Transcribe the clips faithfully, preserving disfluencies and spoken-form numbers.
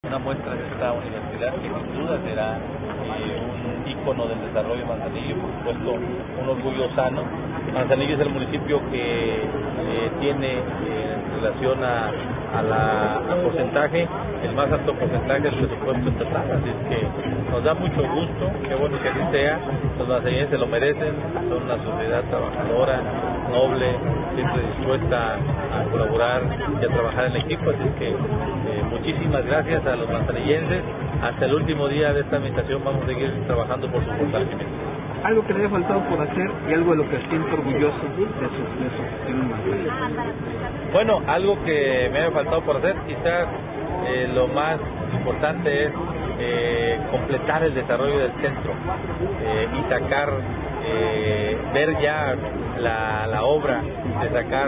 Una muestra de esta universidad que sin duda será eh, un ícono del desarrollo de Manzanillo, por supuesto un orgullo sano. Manzanillo es el municipio que eh, tiene eh, en relación a, a la a porcentaje, el más alto porcentaje del presupuesto estatal, así es que nos da mucho gusto, qué bueno que así sea, los manzanillenses se lo merecen, son una sociedad trabajadora, noble, siempre dispuesta a colaborar y a trabajar en equipo, así es que eh, muchísimas gracias a los manzanillenses. Hasta el último día de esta administración vamos a seguir trabajando por su fortalecimiento. Algo que le haya faltado por hacer y algo de lo que siento orgulloso de su, de su gestión en Manzanillo. Bueno, algo que me haya faltado por hacer, quizás eh, lo más importante es eh, completar el desarrollo del centro eh, y sacar, eh, ver ya la, la obra de sacar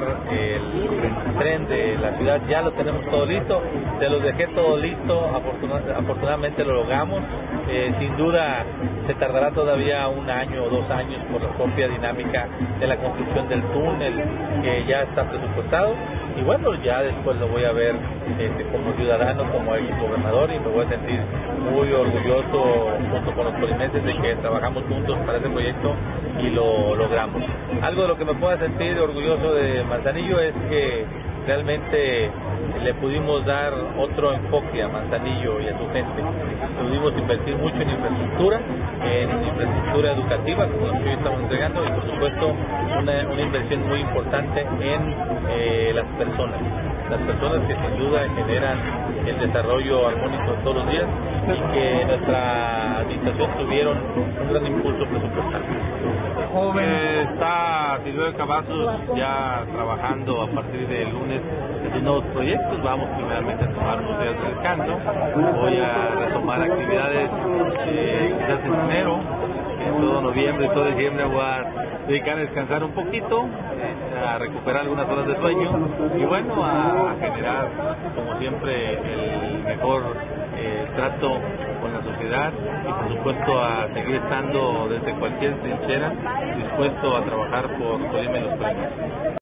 el tren de la ciudad. Ya lo tenemos todo listo, se los dejé todo listo, afortunadamente, afortunadamente lo logramos. Eh, sin duda se tardará todavía un año o dos años por la propia dinámica de la construcción del túnel que ya está presupuestado, y bueno, ya después lo voy a ver este, como ciudadano, como ex gobernador, y me voy a sentir muy orgulloso junto con los colimenses de que trabajamos juntos para ese proyecto y lo logramos. Algo de lo que me pueda sentir orgulloso de Manzanillo es que realmente le pudimos dar otro enfoque a Manzanillo y a su gente. Pudimos invertir mucho en infraestructura, en infraestructura educativa, como la que hoy estamos entregando, y por supuesto una, una inversión muy importante en eh, las personas. Las personas que sin duda generan el desarrollo armónico todos los días y que nuestra administración tuvieron un gran impulso presupuestal. Joven. Eh, está Silvio Cavazos ya trabajando a partir del lunes en nuevos proyectos. Vamos primeramente a tomar unos días de descanso. Voy a retomar actividades eh, quizás en enero, en todo noviembre y todo diciembre voy a dedicar a descansar un poquito, eh, a recuperar algunas horas de sueño y bueno, a, a generar como siempre el mejor eh, trato con la sociedad y por supuesto a seguir estando desde cualquier trinchera dispuesto a trabajar por Colima y los premios.